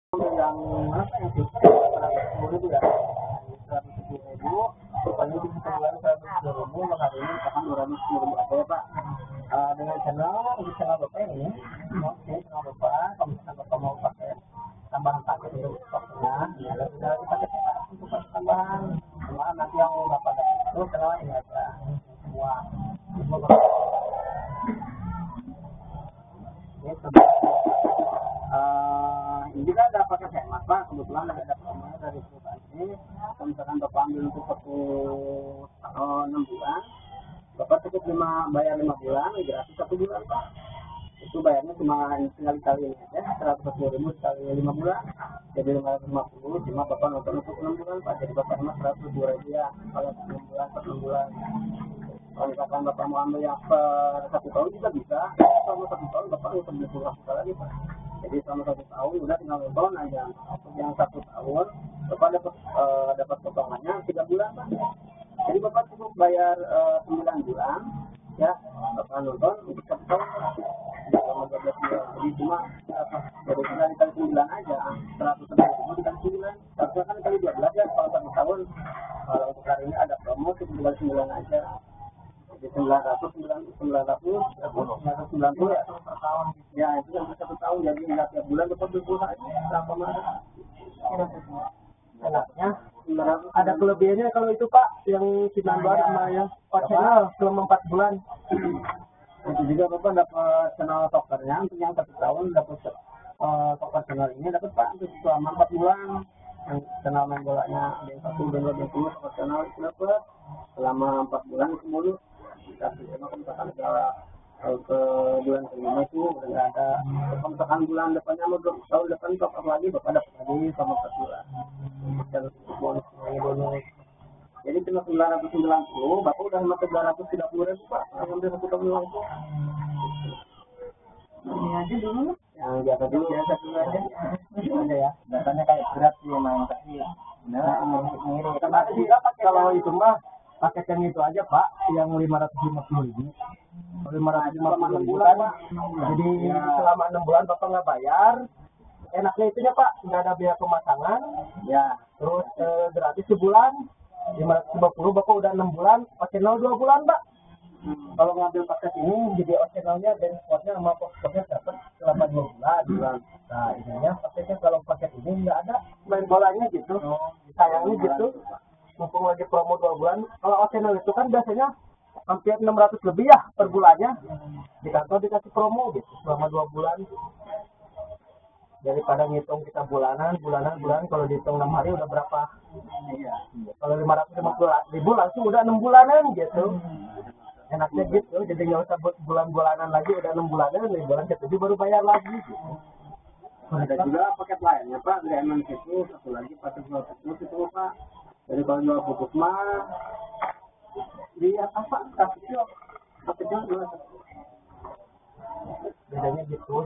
yang apa yang sih 110.000 ya, 110.000 pokoknya di sebulan 110.000 hari ini misalkan 210.000 aja ya Pak. Dengan channel Bapak ini oke, channel Bapak kalau misalkan Bapak mau pakai tambahan paket untuk stoknya ya sudah dipaketnya Pak untuk paket tambahan, cuma nanti yang Bapak dapat itu channel ini aja semua ini ini kan ada paket hemat Pak, kebetulan ada promo dari perusahaan ini. Kalau misalkan Bapak ambil untuk 6 bulan, Bapak cukup bayar 5 bulan, gratis 1 bulan Pak. Itu bayarnya cuma sekali ini aja, 110.000 sekali 5 bulan, jadi 550. Cuma Bapak nonton untuk 6 bulan Pak, jadi Bapak hemat 110.000 ya, kalau 6 bulan per 6 bulan. Kalau misalkan Bapak mau ambil yang per 1 tahun juga bisa, selama 1 tahun Bapak nggak usah beli pulsa lagi Pak. Jadi selama 1 tahun udah tinggal nonton aja. Untuk yang 1 tahun Bapak dapat potongannya 3 bulan Pak. Jadi Bapak cukup bayar 9 bulan ya, Bapak nonton untuk 1 tahun selama 12 bulan. Jadi cuma dari dikali 9 aja, 110.000 dikali 9, harusnya kan kali 12 ya kalau 1 tahun. Kalau untuk hari ini ada promo cukup dikali 9 aja. Jadi 990 ya per tahun. Ya itu kan 1 tahun, jadi nggak tiap bulan Bapak beli pulsa aja berapa mana. Enaknya ada kelebihannya kalau itu Pak, yang 9 bulan sama yang 4 channel selama 4 bulan. Itu juga Bapak dapat channel tokernya untuk yang 1 tahun, dapat toker channel ini dapat Pak untuk selama 4 bulan. Yang channel main bolanya ada yang 1 dan 2 dan 10 toker channel itu dapat selama 4 bulan itu mulu. Tapi emang misalkan kalau ke bulan kelima itu udah nggak ada. Kalau misalkan bulan depannya mau tahun depan top up lagi Bapak dapat lagi sama 4 bulan. Dan bonus. Jadi cuma 990, Bapak udah sama 330.000 Pak. Ngambil 1 tahun langsung. Ini aja dulu. Yang biasa dulu ya, satu aja. Ini aja ya. Datanya kayak berat sih emang tapi. Nah, kalau itu mah paket yang itu aja Pak, yang 550.000. 550 bulan Pak. Jadi selama 6 bulan Bapak nggak bayar. Enaknya itunya Pak, nggak ada biaya pemasangan. Ya. Terus gratis sebulan. 550 Bapak udah 6 bulan, channel 2 bulan Pak. Kalau ngambil paket ini jadi channelnya dan spotnya sama postnya dapat selama 2 bulan. Nah ininya paketnya kalau paket ini nggak ada main bolanya gitu. Sayangnya gitu. Mumpung lagi promo 2 bulan. Kalau channel itu kan biasanya hampir 600 lebih ya per bulannya. Di kantor dikasih promo gitu selama 2 bulan. Daripada ngitung kita bulanan kalau dihitung 6 hari udah berapa? Iya. Kalau 550.000 langsung udah 6 bulanan gitu. Enaknya gitu, jadi nggak usah bulan-bulanan lagi, udah 6 bulanan, 6 bulan ke-7 baru bayar lagi gitu. Ada juga paket lainnya Pak, dari MNC itu satu lagi paket jual putus itu Pak. Jadi kalau jual putus mah di apa? Kasih paketnya bedanya gitu.